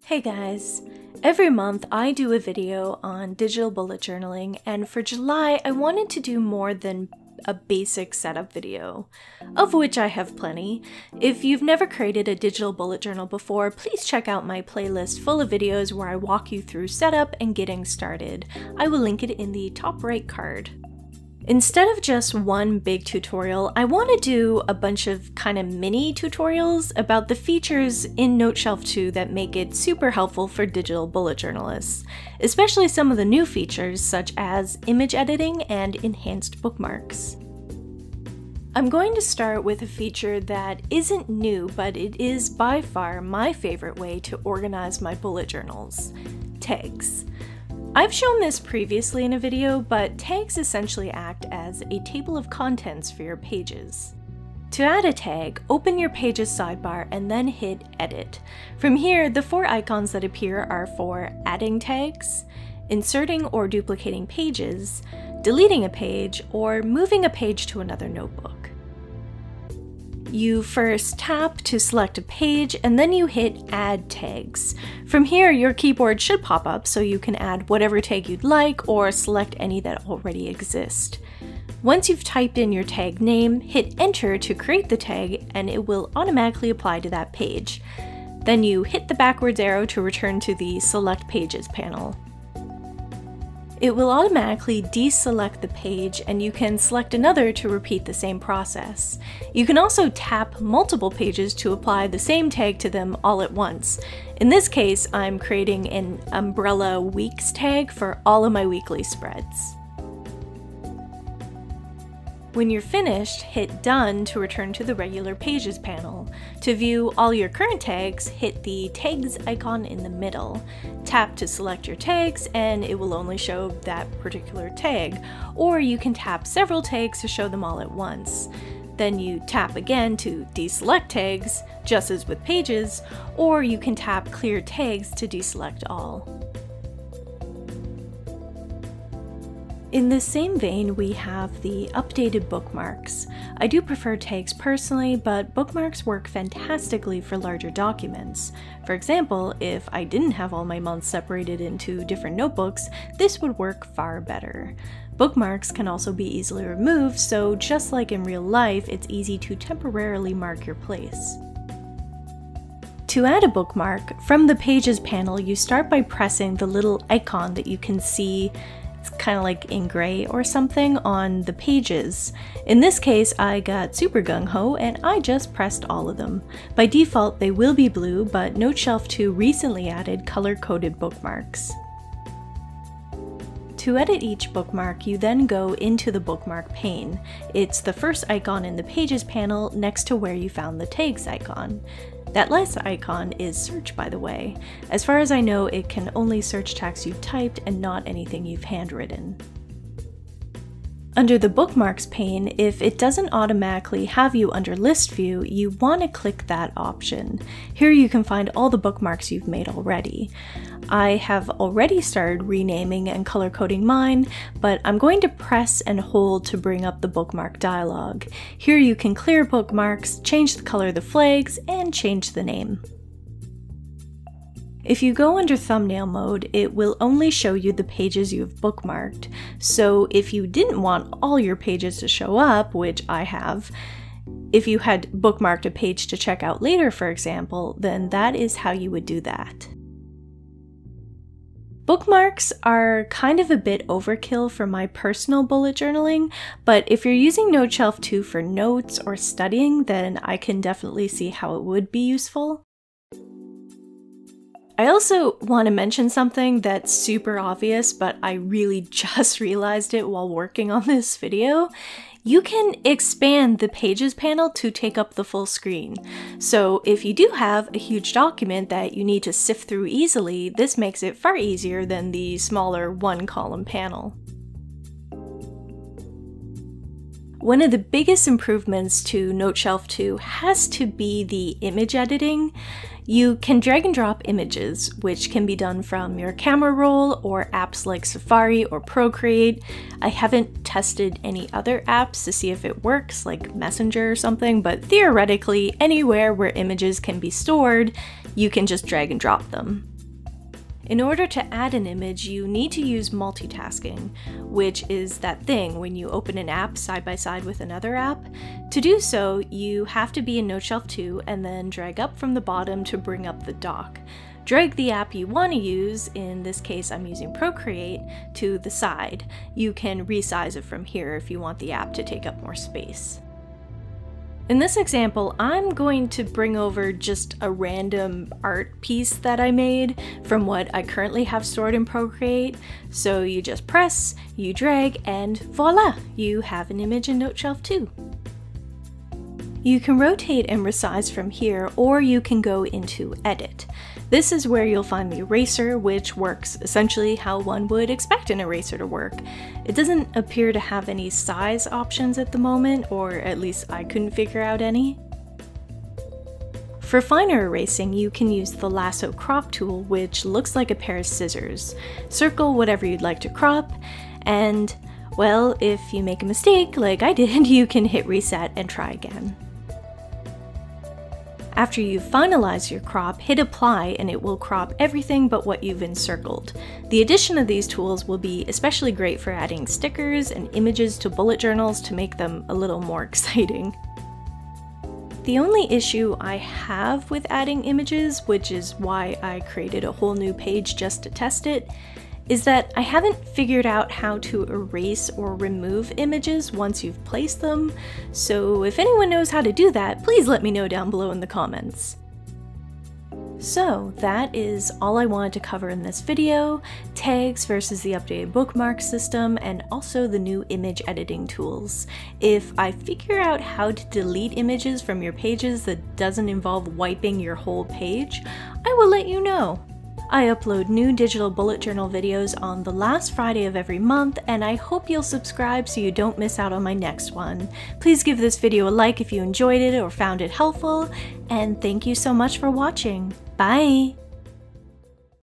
Hey guys! Every month I do a video on digital bullet journaling, and for July I wanted to do more than a basic setup video, of which I have plenty. If you've never created a digital bullet journal before, please check out my playlist full of videos where I walk you through setup and getting started. I will link it in the top right card. Instead of just one big tutorial, I want to do a bunch of kind of mini tutorials about the features in Noteshelf 2 that make it super helpful for digital bullet journalists, especially some of the new features such as image editing and enhanced bookmarks. I'm going to start with a feature that isn't new, but it is by far my favorite way to organize my bullet journals: tags. I've shown this previously in a video, but tags essentially act as a table of contents for your pages. To add a tag, open your Pages sidebar and then hit Edit. From here, the four icons that appear are for adding tags, inserting or duplicating pages, deleting a page, or moving a page to another notebook. You first tap to select a page and then you hit Add Tags. From here, your keyboard should pop up so you can add whatever tag you'd like or select any that already exist. Once you've typed in your tag name, hit Enter to create the tag and it will automatically apply to that page. Then you hit the backwards arrow to return to the Select Pages panel. It will automatically deselect the page and you can select another to repeat the same process. You can also tap multiple pages to apply the same tag to them all at once. In this case, I'm creating an Umbrella Weeks tag for all of my weekly spreads. When you're finished, hit Done to return to the regular Pages panel. To view all your current tags, hit the Tags icon in the middle. Tap to select your tags and it will only show that particular tag, or you can tap several tags to show them all at once. Then you tap again to deselect tags, just as with Pages, or you can tap Clear Tags to deselect all. In the same vein, we have the updated bookmarks. I do prefer tags personally, but bookmarks work fantastically for larger documents. For example, if I didn't have all my months separated into different notebooks, this would work far better. Bookmarks can also be easily removed, so just like in real life, it's easy to temporarily mark your place. To add a bookmark, from the Pages panel, you start by pressing the little icon that you can see. It's kind of like in gray or something on the pages. In this case, I got super gung-ho and I just pressed all of them. By default, they will be blue, but Noteshelf 2 recently added color-coded bookmarks. To edit each bookmark, you then go into the bookmark pane. It's the first icon in the Pages panel next to where you found the tags icon. That last icon is search, by the way. As far as I know, it can only search text you've typed and not anything you've handwritten. Under the bookmarks pane, if it doesn't automatically have you under list view, you want to click that option. Here you can find all the bookmarks you've made already. I have already started renaming and color coding mine, but I'm going to press and hold to bring up the bookmark dialog. Here you can clear bookmarks, change the color of the flags, and change the name. If you go under thumbnail mode, it will only show you the pages you've bookmarked. So if you didn't want all your pages to show up, which I have, if you had bookmarked a page to check out later, for example, then that is how you would do that. Bookmarks are kind of a bit overkill for my personal bullet journaling, but if you're using Noteshelf 2 for notes or studying, then I can definitely see how it would be useful. I also want to mention something that's super obvious, but I really just realized it while working on this video. You can expand the Pages panel to take up the full screen. So if you do have a huge document that you need to sift through easily, this makes it far easier than the smaller one-column panel. One of the biggest improvements to Noteshelf 2 has to be the image editing. You can drag and drop images, which can be done from your camera roll or apps like Safari or Procreate. I haven't tested any other apps to see if it works, like Messenger or something, but theoretically, anywhere where images can be stored, you can just drag and drop them. In order to add an image, you need to use multitasking, which is that thing when you open an app side by side with another app. To do so, you have to be in Noteshelf 2 and then drag up from the bottom to bring up the dock. Drag the app you want to use, in this case I'm using Procreate, to the side. You can resize it from here if you want the app to take up more space. In this example, I'm going to bring over just a random art piece that I made from what I currently have stored in Procreate. So you just press, you drag, and voila! You have an image in Noteshelf 2. You can rotate and resize from here, or you can go into Edit. This is where you'll find the eraser, which works essentially how one would expect an eraser to work. It doesn't appear to have any size options at the moment, or at least I couldn't figure out any. For finer erasing, you can use the lasso crop tool, which looks like a pair of scissors. Circle whatever you'd like to crop, and, well, if you make a mistake, like I did, you can hit reset and try again. After you finalize your crop, hit apply and it will crop everything but what you've encircled. The addition of these tools will be especially great for adding stickers and images to bullet journals to make them a little more exciting. The only issue I have with adding images, which is why I created a whole new page just to test it, is that I haven't figured out how to erase or remove images once you've placed them, so if anyone knows how to do that, please let me know down below in the comments. So that is all I wanted to cover in this video: tags versus the updated bookmark system, and also the new image editing tools. If I figure out how to delete images from your pages that doesn't involve wiping your whole page, I will let you know. I upload new digital bullet journal videos on the last Friday of every month, and I hope you'll subscribe so you don't miss out on my next one. Please give this video a like if you enjoyed it or found it helpful, and thank you so much for watching. Bye!